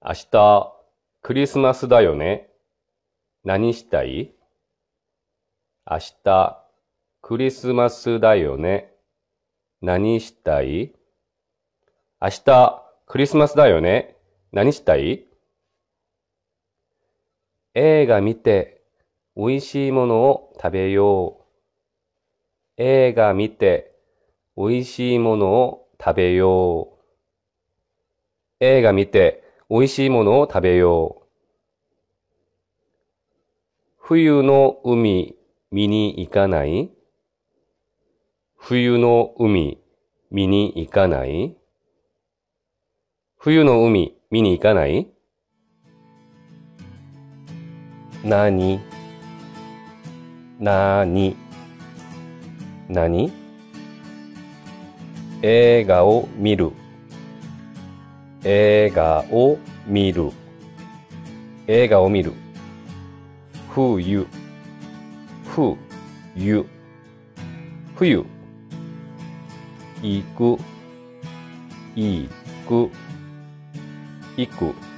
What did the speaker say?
明日、クリスマスだよね。何したい？明日、クリスマスだよね。何したい？明日、クリスマスだよね。何したい？映画見て、美味しいものを食べよう。映画見て、美味しいものを食べよう。映画見て、美味しいものを食べよう。冬の海見に行かない？冬の海見に行かない？冬の海見に行かない？なに？映画を見る。映画を見る。映画を見る。冬。冬。冬。行く。行く。行く。